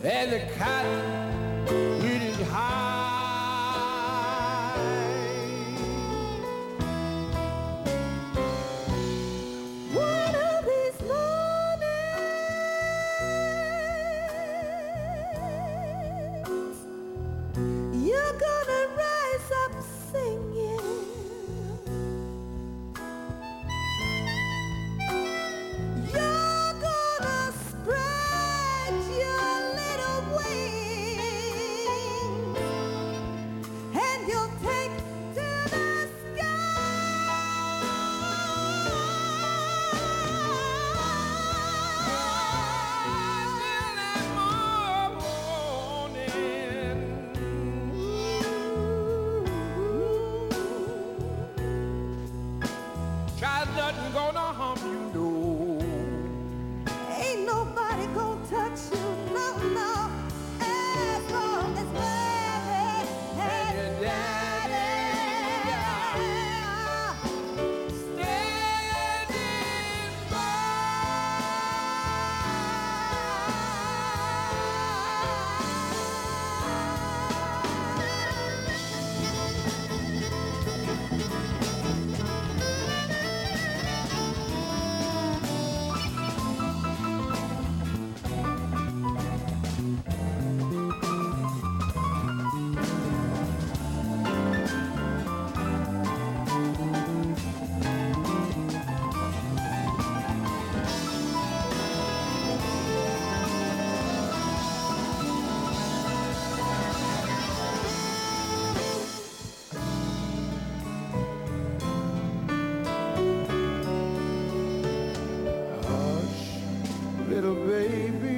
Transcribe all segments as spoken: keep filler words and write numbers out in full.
and the cotton it is high. One of these mornings, you're gonna rise up singing. You're gonna spread your little wings, and you'll take to the child nothing gonna harm you, no. Ain't nobody gonna touch you, no, no. As long as mommy and your daddy standing by. Hush, little baby,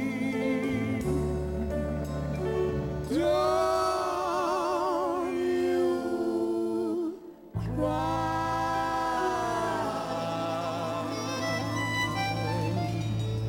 don't you cry.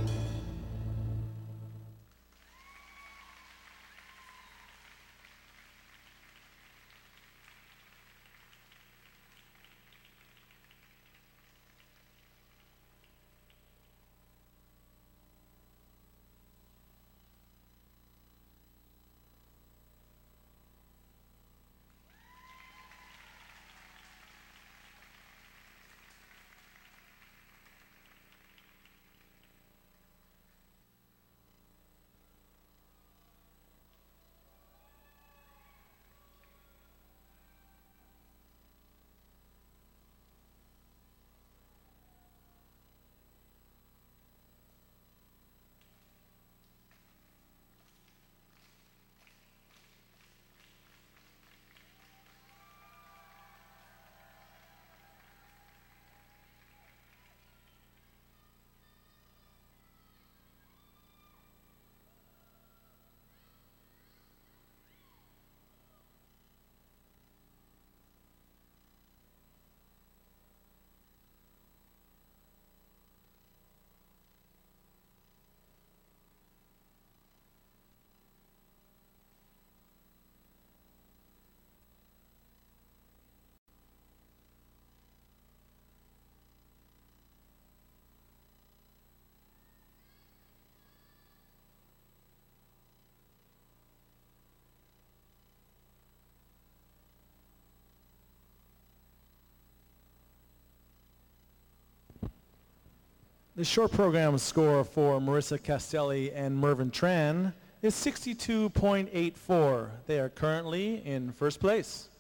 The short program score for Marissa Castelli and Mervyn Tran is sixty-two point eight four. They are currently in first place.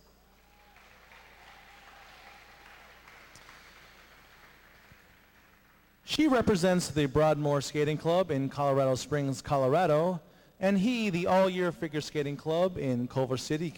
She represents the Broadmoor Skating Club in Colorado Springs, Colorado, and he the All Year Figure Skating Club in Culver City,